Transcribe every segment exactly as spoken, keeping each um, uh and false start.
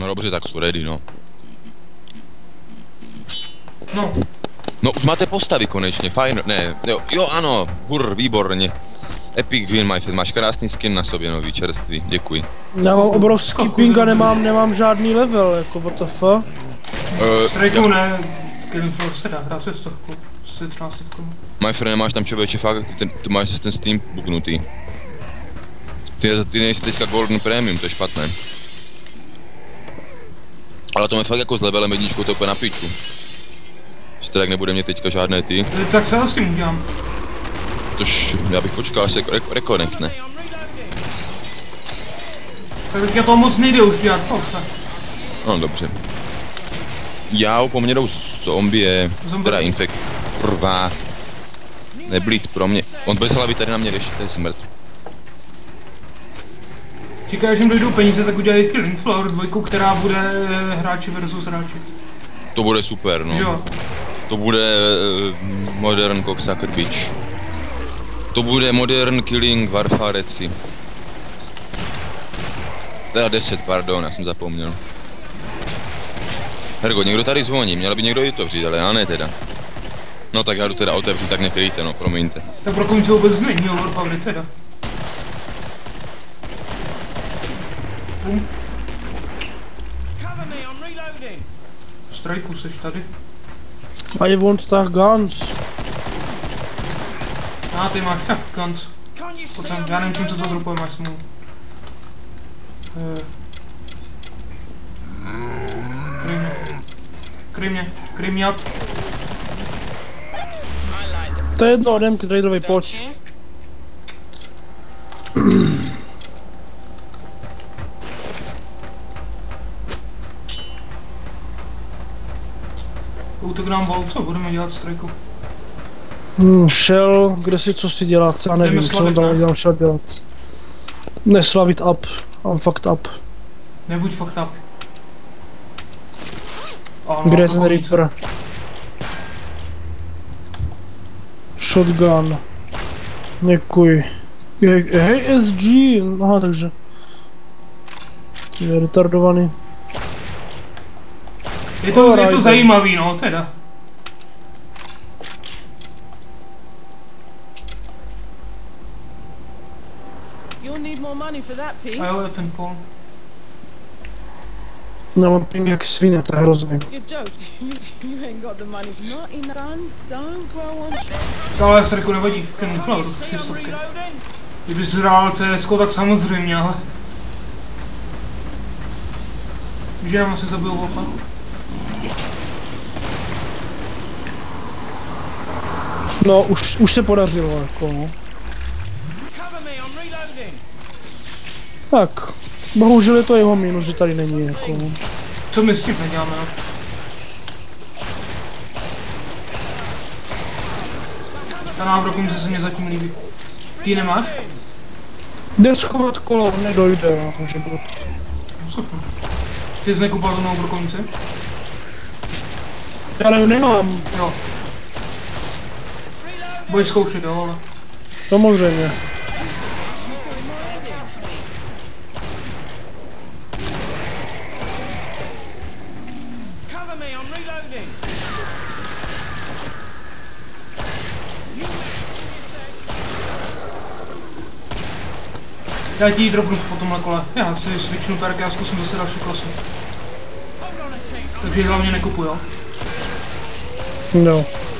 No dobře, tak jsou ready, no. No. No už máte postavy konečně, fajn, ne, jo, jo ano, hur, výborně. Epic win, my friend, máš krásný skin na sobě nový, čerstvý, děkuji. Já mám obrovský ping a nemám, nemám žádný level, jako what the fuck. Uh, Strajku ne, Killing Floor se dá hrát se stovku, se třináctkou. My friend, nemáš tam člověče fakt, ty, ty máš ten Steam buknutý. Ty, ty nejsi teďka Golden Premium, to je špatné. Ale to je fakt jako s levelem jedničkou, to je úplně na piču. Že tak nebude mě teďka žádné ty. Tak se ho s tím udělám. Tož já bych počkal, až se rekonektne. Tak teďka to moc nejde už dělat, pojďte. No dobře. Já po mně jdou zombie, Zombie. teda infekt, prvá. Neblít pro mě. On bez hlavy tady na mě řeší, to je smrt. Čekaj, až jim dojdou peníze, tak udělají Killing Floor dvojku, která bude hráči versus hráči. To bude super, no. Jo. To bude uh, Modern Cocksucker Beach. To bude Modern Killing Warfare tři. Teda deset, pardon, já jsem zapomněl. Hergo, někdo tady zvoní, měl by někdo i to otevřít, ale já ne teda. No tak já jdu teda otevřít, tak nekryjte, no, promiňte. Tak pro komu se vůbec není overpowery teda. Bum. Strajku, seš tady? I want tak guns. A ah, ty máš tak guns. Potom, já nevím, čím se to dropuje, máš smůlu. Kryj mě. Kryj mě. Kryj mě. To je jedno, jdem k traderovi, pojď. Útok nám bol, co budeme dělat strajku? Hmm, šel, kde si co si dělat, já nevím, co tam dělám šel dělat. Neslavit up, I'm fucked up. Nebuď fucked up. Oh, Kde je ten Reaper? Shotgun. Děkuji. Hej S G, aha, takže. Je retardovaný. Je to, je to zajímavý, no, teda. A jo, je ten pol. Já mám ping jak svině, to je hrozný. Ale jak se řekl, nevadí, v Killing Floor, tři stovky. Kdyby jsi hrál C S ko, tak samozřejmě, ale... Že nám asi zabijou volka. No, už, už se podařilo, jako no. Tak, bohužel je to jeho minus, že tady není, jako no. Co my s tím neděláme, no? Ta návrh se mě zatím líbí. Ty nemáš? Jde schovat kolo, nedojde, no, takže bude. Super. Ty jsi nekupal tu novou brokovnici? Já nevím, nemám. Jo. Budeš zkoušet, jo, ale... Samozřejmě. Já ti ji dropnu po tomhle kole. Já si switchnu perk a zkusím zase další klasu. Takže hlavně nekupuj, jo? No.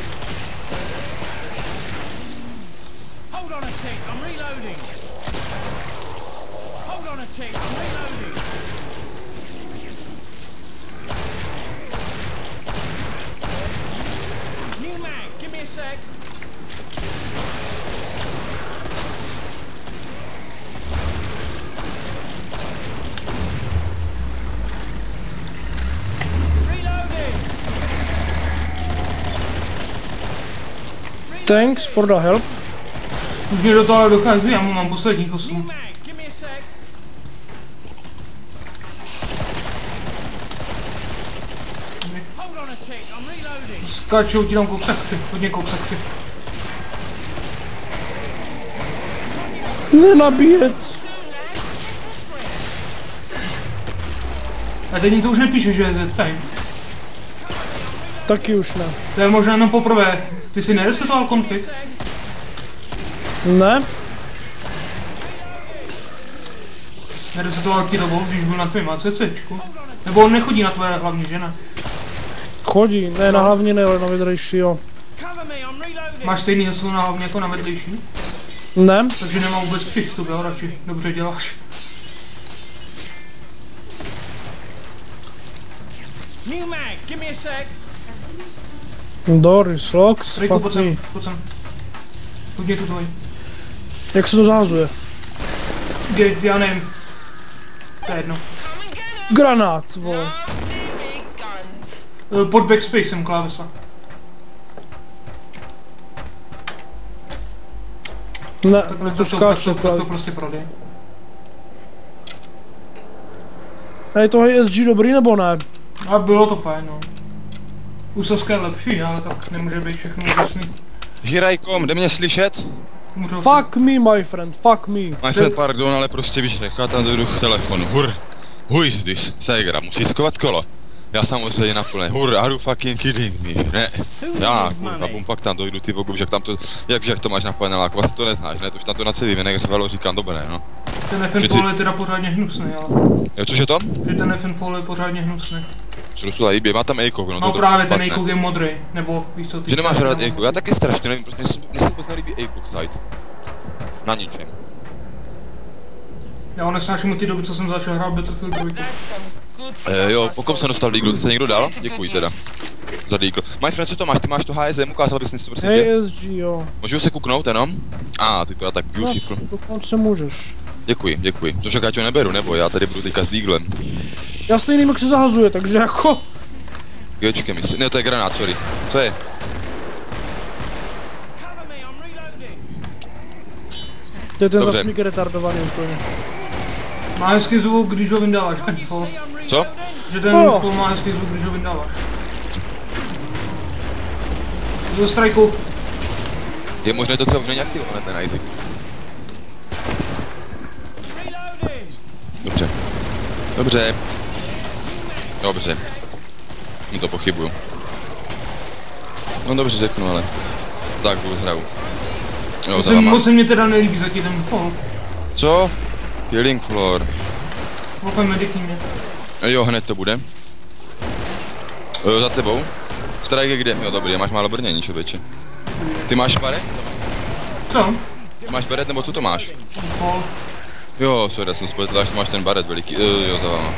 Thanks for the help. Už mě do toho dochází, já mu mám posledních osm. Skáčou ti tam kousakty, hodně kousakty. Nenabíjet. A teď mi to už nepíše, že je Z-Time. Taky už ne. To je možná jenom poprvé. Ty si neresetoval konfig? Ne? Neresetoval ti dobu, když byl na tvém ACCčku? Nebo on nechodí na tvoje hlavní, že ne? Chodí, ne na hlavně ne, ale na vedlejší jo. Máš stejný heslo na hlavně jako na vedlejší? Ne? Takže nemám vůbec přístup, jo, radši. Dobře děláš. New mag, give me a sec. Doris, lock, Strejku, fuck pojď me. sem, pojď sem. Pojď mě tu tvoj. Jak se to zahazuje? Kde, já nevím. To je jedno. Granát, vole. Eh, Pod backspacem klávesa. Ne, Takhle to to, to, skáče, tak to, tak to právě. prostě prodej. A je to E S G dobrý nebo ne? A bylo to fajn, no. Úsovské je lepší, ale tak nemůže být všechno úžasný. Hirajkom, jde mě slyšet? Můžu Fuck me, my friend, fuck me. My friend, pardon, ale prostě víš, jaká tam dojdu k telefonu. Hur, who is this? Segra, musí skovat kolo. Já samozřejmě na plné. Hur, are you fucking kidding me? Ne. Já, kurva, bum, pak tam dojdu, ty vogu, jak tam to, jak, jak to máš na paneláku, vlastně to neznáš, ne? To už tam to na celý věnek řvalo, říkám, dobré, no. Ten F N Přeci- Fall je teda pořádně hnusný, ale. Jo, cože to? Že ten F N Fall je pořádně hnusný. Srusula líbí, má tam Eikok, no No to právě to ten špatné. Eikok je modrý, nebo víš co ty. Že nemáš černý, rád nebo- Eikok, já taky strašně nevím, prostě mně se vůbec nelíbí Eikok site. Na ničem. Já ho nesnáším od té doby, co jsem začal hrát Battlefield dva. Eh, jo, pokud jsem dostal Deagle, to se někdo dal? Děkuji teda. Za Deagle. My friend, co to máš? Ty máš to H S M, ukázal bys mi to prosím tě? E S G, jo. Můžu se kouknout jenom? A, ah, ty to já tak No, beautiful. dokonce můžeš. Děkuji, děkuji. To však já tě neberu, nebo já tady budu teďka s Deaglem. Já stejně nevím, jak se zahazuje, takže jako... Gečke myslím. Ne, to je granát, sorry. Co je? Cover me, I'm reloading. To je ten Dobře. zasmík retardovaný úplně. Má hezký zvuk, když ho vyndáváš, ten Fall. See, I'm Co? reloading. Že ten No. Fall má hezký zvuk, když ho vyndáváš. Do strajku. Je možné to třeba už není aktivovat, ten Isaac. Reloading. Dobře. Dobře. Dobře. No to pochybuju. No dobře řeknu, ale... Tak budu hraju. Jo, Moc za se, váma. moc se mě teda nelíbí zatím ten Fall. Co? Killing floor. Volkaj medikní mě. Jo, hned to bude. Jo, za tebou. Strike je kde? Jo, dobrý, máš málo brnění, člověče. Ty máš baret? Co? Ty máš baret, nebo co to máš? Fall. Jo, sorry, já jsem spletl, až máš ten baret veliký. Jo, jo, za váma.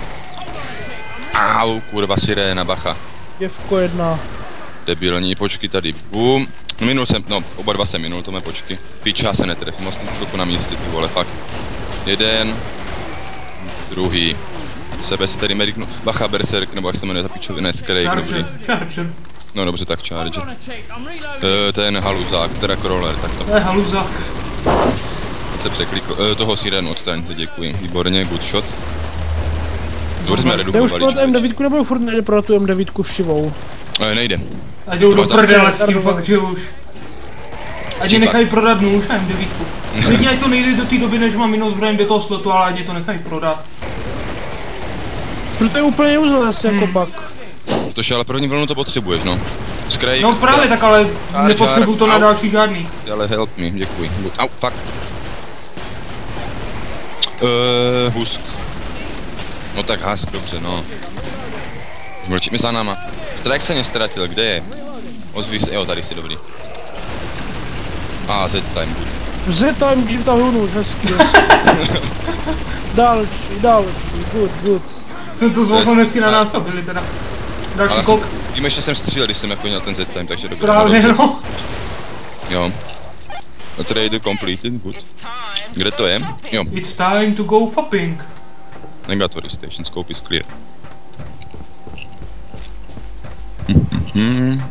Au, kurva, siréna, bacha. Děvko jedna. Debilní, počky tady, bum. No, minul jsem, no, oba dva jsem minul, to mé počky. Piča se netrefím, jsem chvilku na místě, ty vole, fakt. Jeden. Druhý. Sebe si tady mediknu. Bacha, berserk, nebo jak se jmenuje ta pičovina, skrej, dobrý. Charger. Charger. No dobře, tak Hold charger. on a tick, I'm reloading. Uh, ten haluzák, teda crawler, tak to To je haluzák. se překlikl. Uh, toho sirenu odstaňte, děkuji. Výborně, good shot. Dobře jsme Jde už redukovali, prodat M člověče. devět nebo furt nejde prodat tu M devět šivou? Uh, nejde. A jdou do Máš tam prdele s tím retardovaný. fakt, že už. Ať Čípa. je nechají prodat nůž a M devět. Klidně ať to nejde do té doby, než mám jinou zbraň do toho slotu, ale ať je to nechají prodat. Protože to je úplně useless jako pak. Tož ale první vlnu to potřebuješ, no. Skrej. No právě tak, ale Čár, nepotřebuju to čár, na au. další žádný. Ale help me, děkuji. Good. Au, fuck. Uh, husk. No tak husk, dobře, no. Mlčí mi za náma. Strike se nestratil, kde je? Ozví se, jo, tady si dobrý. A, Z time, good. Z-time, když vytahuju nůž, hezký. Další, další, good, good. Jsem to zvolil hezky na nás byli teda. Další Ale kok. jsem, vím, že jsem střílel, když jsem jako měl ten Z-time, takže dobrý. Právě dobře. no. Jo. A trade completed, good. Kde to je? Jo, It's time to go fopping. negatory station, scope is clear. Mhm.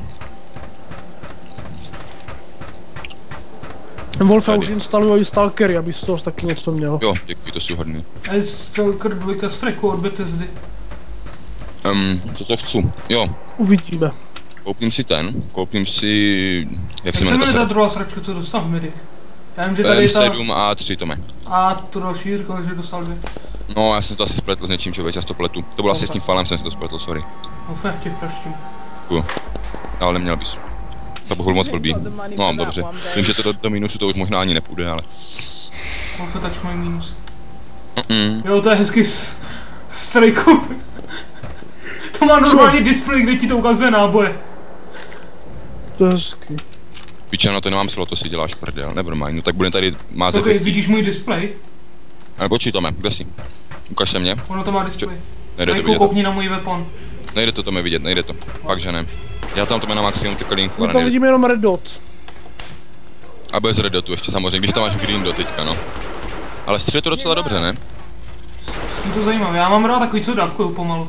Wolfa Tady. už instalují stalkery, aby z toho taky něco měl. Jo, děkuji, to jsou hodný. A je Stalker dva strajku od Bethesdy. Um, co to chci? Jo, Uvidíme. koupím si ten, koupím si... Jak Jak se se jmenuje jmenuje ta ta druhá sračka, co dostal Medic? Já vím, že tady M je ta... sedm A tři, Tome. A to další říkal, že dostal dvě. No, já jsem to asi spletl s něčím, člověk, já to pletu. To bylo asi s tím falem, jsem si to spletl, sorry. Ofe, tě praštím. Děkuju. Ale neměl bys. To bohul moc blbý. No, dobře. Vím, že to do, do minusu to už možná ani nepůjde, ale... Ofe, tač můj minus. Mm-mm. Jo, to je hezky s... strejku. To má normální displej, kde ti to ukazuje náboje. To je hezky. Piče, no to nemám slot, to si děláš prdel, nevermind, no tak budeme tady mázet. Ok, vidíš můj displej? Ale počkej Tome, kde jsi? Ukaž se mě. Ono to má displej. Nejde to Strejku, vidět. koukni na můj weapon. Nejde to Tome vidět, nejde to. Fakt, že ne. Já tam Tome na maximum ty link, No ale tam nejde. vidíme jenom red dot. A bez red dotu ještě samozřejmě, když tam máš green dot teďka, no. Ale stříle to docela dobře, ne? Je to zajímavé, já mám rád takový, co dávkuju pomalu.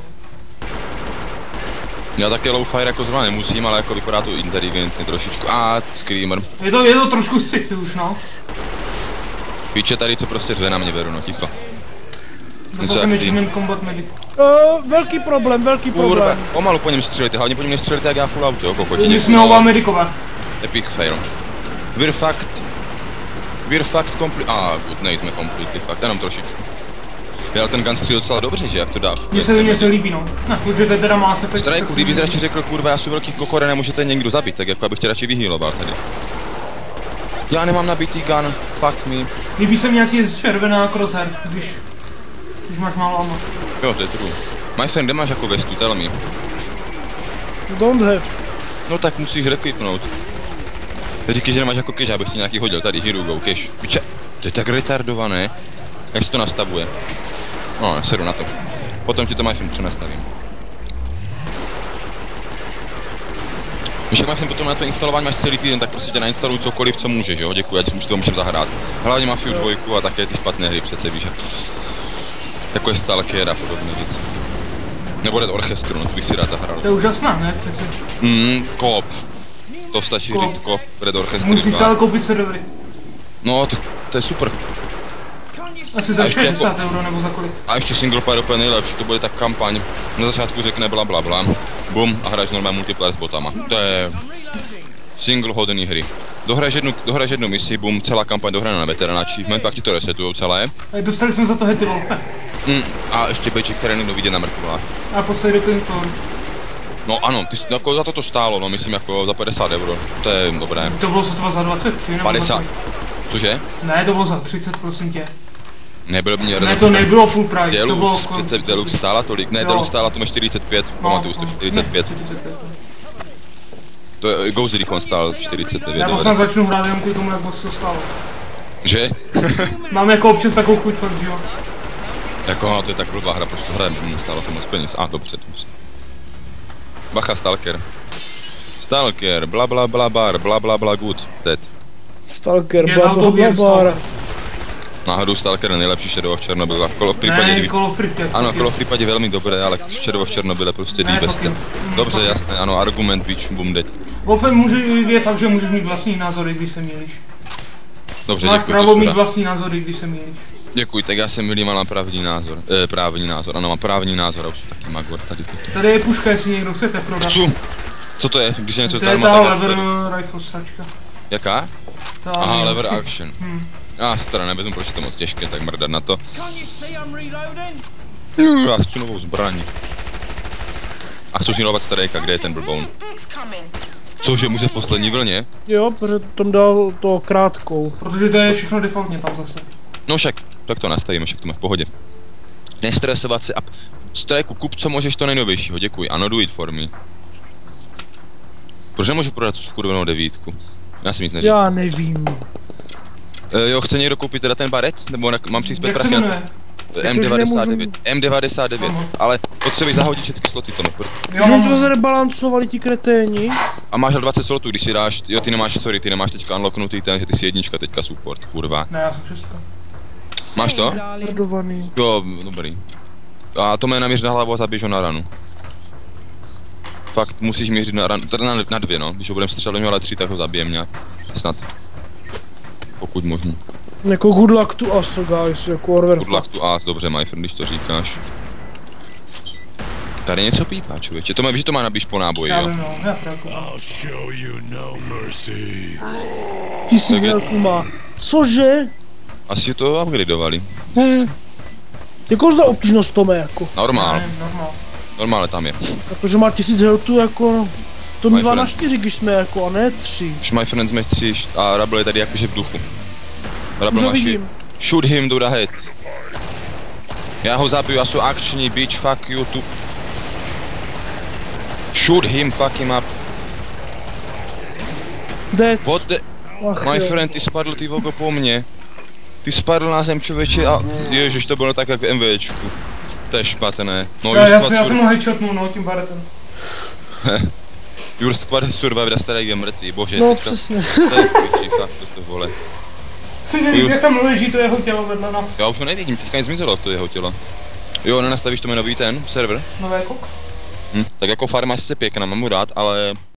Já taky low fire jako zrovna nemusím, ale jako vypadá to inteligentně trošičku. A screamer. Je to, je to trošku střichty už, no. Píče tady, co prostě řve na mě beru, no ticho. Dostal jsem achievement combat medic. Uh, velký problém, velký Kurva, problém. pomalu po něm střelíte, hlavně po něm nestřelíte, jak já full auto, jo, kokoti. My jsme oba medikové. Epic fail. We're fucked. We're fucked complete. Ah, good, nejsme completely fucked, jenom trošičku. Já ten gun střílel docela dobře, že jak to dá. Mně se, mně se líbí, no. Ne, protože to teda má se tak... Strajku, kdybys radši řekl, kurva, já jsem velký kokore, nemůžete někdo zabít, tak jako abych tě radši vyhýloval tady. Já nemám nabitý gun, fuck me. Líbí se mi nějaký červená crosshair, když... když máš málo ammo. Jo, to je true. My friend, kde máš jako vestu, tell me. Don't have. No tak musíš rekliknout. Říkej, že nemáš jako cash, abych ti nějaký hodil, tady, here you go, cash. Piče, to je tak retardované. Jak se to nastavuje? No, já sedu na to. Potom ti to my friend přenastavím. Když jak máš potom na to instalování máš celý týden, tak prostě tě nainstaluj cokoliv, co můžeš, jo, děkuji, ať si to můžem zahrát. Hlavně Mafiu dvojku a také ty špatné hry přece, víš, jako je Stalker a podobné věci. Nebo Red Orchestru, no to bych si rád zahrál. To je úžasná, ne, přece. Mmm, koop. To stačí Koop. říct koop, Red Orchestru. Musíš se ale koupit servery. No, to, to je super. Asi za A ještě šedesát jako- euro nebo za kolik. A ještě single player úplně nejlepší, to bude tak kampaň. Na začátku řekne bla bla bla, bum a hraješ normální multiplayer s botama. To je single hodný hry. Dohraješ jednu, dohraješ jednu misi, bum, celá kampaň dohraná na veterana achievement, pak ti to resetujou celé. A dostali jsme za to hety wolfe. Mm, a ještě badge, který někdo vidět na mrtvách. A poslední do toho. No ano, ty, jsi- jako za to to stálo, no myslím jako za padesát euro, to je dobré. To bylo sotva za dvacet tři nebo padesát, za kolik? cože? Ne, to bylo za třicet, prosím tě. Nebyl by mě Ne, to nebylo full price, to bylo... Deluxe, kolem- přece Deluxe stála tolik, ne, Jo. Deluxe stála to čtyřicet pět, pamatuju si to, čtyřicet pět. Ne, čtyřicet pět. To je Ghost Recon stál čtyřicet devět. Já snad začnu hrát jenom kvůli tomu, jak moc to stálo. Že? Mám jako občas takovou chuť fakt, že jo. Jako, no, to je tak blbá hra, prostě hrajem, hm, stálo to moc peněz. A, dobře, dobře. Bacha, Stalker. Stalker, bla bla bla bar, bla bla bla good, dead. Stalker, Je bla na bla to bla věr bar. Náhodou Stalker je nejlepší Shadow of Chernobyl, a Call v případě, Ne, kdyby... Call of Pripyat. Ano, Call v případě velmi dobré, ale Shadow of Chernobyl je prostě Ne, the best. fucking- Dobře, fucking- jasné, ano, argument, bitch, boom, dead. Wolfe, může, je fakt, že můžeš mít vlastní názory, když se mýlíš. Dobře, Máš děkuji, právo to mít suda. vlastní názory, když se mýlíš. Děkuji, tak já jsem milý, mám právní názor. Eh, právní názor, ano, mám právní názor, a už taky magor, tady toto. Tady je puška, jestli někdo chcete prodat. Chci! Co to je? Když je něco To je zdarma, ta tak... já- lever rifle stačka. Jaká? Ta Aha, nejlepší. lever action. Hm. Já si teda nevezmu, proč je to moc těžké, tak mrdat na to. Can't you see I'm reloading? Já chci novou zbraň. A chci si novat starejka, kde je ten blboun? Cože, může v poslední vlně? Jo, protože tam dal to krátkou. Protože to je všechno defaultně tam zase. No však, tak to nastavíme, však to má v pohodě. Nestresovat se a... Strajku, kup co můžeš to nejnovějšího, děkuji. Ano, do it for me. Proč nemůžu prodat tu skurvenou devítku? Já si nic neříkám. Já nevím. E, jo, chce někdo koupit teda ten baret? Nebo na, mám přispět Jak se prachy na jmenuje? M devadesát devět. M devadesát devět. Ano. Ale potřebuji zahodit všechny sloty tomu. Jo, Už mám- to zrebalancovali ti kreténi. A máš dvacet slotů, když si dáš, jo ty nemáš, sorry, ty nemáš teďka unlocknutý ten, že ty jsi jednička teďka support, kurva. Ne, já jsem šestka. Máš to? Radovaný. Jo, dobrý. A to mě naměř na hlavu a zabiješ ho na ranu. Fakt musíš měřit na ranu, teda na, na dvě no, když ho budem střelit ale tři, tak ho zabijem nějak. Snad. Pokud možno. Jako good luck to us, guys, jako Orwer. Good luck to us, dobře my friend, když to říkáš. Tady něco pípá, člověče, to má, víš, že to má nabíš po náboji, Já jo? vím, no, já právě. I'll show you no mercy. Tisíc Tak je- velků má. Cože? Asi to upgradeovali. Jakou zda obtížnost to má jako? Normál, Ne, normál. normálně tam je. Protože má tisíc healthů jako... To My mívá na friend. čtyři, když jsme jako, a ne tři. Už my friends jsme tři a Rabel je tady jakože v duchu. Rabel Už ho má shi- vidím. shoot him do the head. Já ho zabiju, já jsem akční, bitch, fuck you, tu. Shoot him, fuck him up. Dead. What the... Ach, My jo. friend, ty spadl ty vogo po mně. Ty spadl na zem, člověče, a... Ježiš, to bylo tak jak v MVčku. To je špatné. No, Já, já, Your jsem, já Squad jsem ho headshotnul, no, tím baretem. Your Squad Survivor starý je mrtvý, bože. No teďka- přesně. To je piči, fakt to to vole. Si nevím, jak tam leží to jeho tělo vedle nás. Já už ho nevidím, teďka jen zmizelo to jeho tělo. Jo, nenastavíš to mi nový ten server? Nové kok. Hm, tak jako farma je sice pěkná, mám mu rád, ale